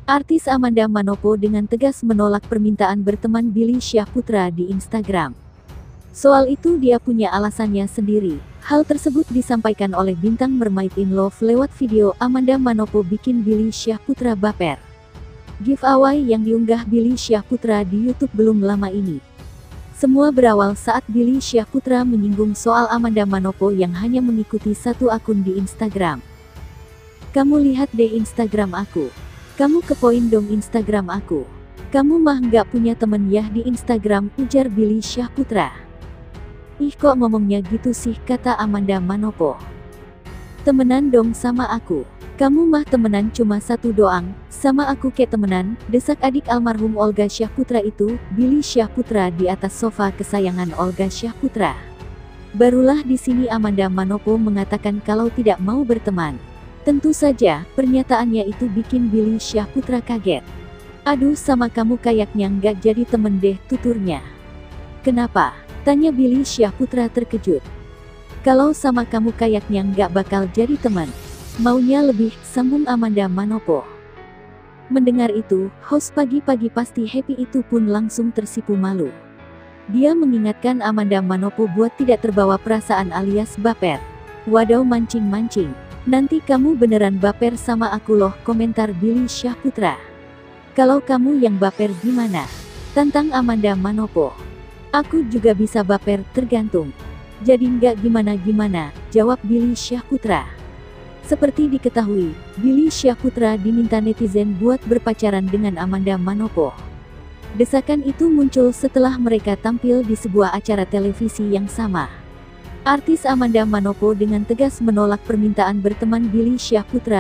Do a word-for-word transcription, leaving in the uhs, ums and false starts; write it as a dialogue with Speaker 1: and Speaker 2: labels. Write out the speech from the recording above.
Speaker 1: Artis Amanda Manopo dengan tegas menolak permintaan berteman Billy Syahputra di Instagram. Soal itu dia punya alasannya sendiri. Hal tersebut disampaikan oleh bintang Mermaid in Love lewat video Amanda Manopo bikin Billy Syahputra baper. Giveaway yang diunggah Billy Syahputra di YouTube belum lama ini. Semua berawal saat Billy Syahputra menyinggung soal Amanda Manopo yang hanya mengikuti satu akun di Instagram. "Kamu lihat deh Instagram aku. Kamu kepoin dong Instagram aku. Kamu mah nggak punya temen yah di Instagram," ujar Billy Syahputra. "Ih kok ngomongnya gitu sih," kata Amanda Manopo. "Temenan dong sama aku. Kamu mah temenan cuma satu doang, sama aku kayak temenan," desak adik almarhum Olga Syahputra itu, Billy Syahputra di atas sofa kesayangan Olga Syahputra. Barulah di sini Amanda Manopo mengatakan kalau tidak mau berteman. Tentu saja, pernyataannya itu bikin Billy Syahputra kaget. "Aduh sama kamu kayaknya nggak jadi temen deh," tuturnya. "Kenapa?" tanya Billy Syahputra terkejut. "Kalau sama kamu kayaknya nggak bakal jadi teman. Maunya lebih," sambung Amanda Manopo. Mendengar itu, host Pagi-Pagi Pasti Happy itu pun langsung tersipu malu. Dia mengingatkan Amanda Manopo buat tidak terbawa perasaan alias baper. "Wadaw mancing-mancing. Nanti kamu beneran baper sama aku loh," komentar Billy Syahputra. "Kalau kamu yang baper gimana?" tantang Amanda Manopo. "Aku juga bisa baper, tergantung. Jadi nggak gimana-gimana," jawab Billy Syahputra. Seperti diketahui, Billy Syahputra diminta netizen buat berpacaran dengan Amanda Manopo. Desakan itu muncul setelah mereka tampil di sebuah acara televisi yang sama. Artis Amanda Manopo dengan tegas menolak permintaan berteman Billy Syahputra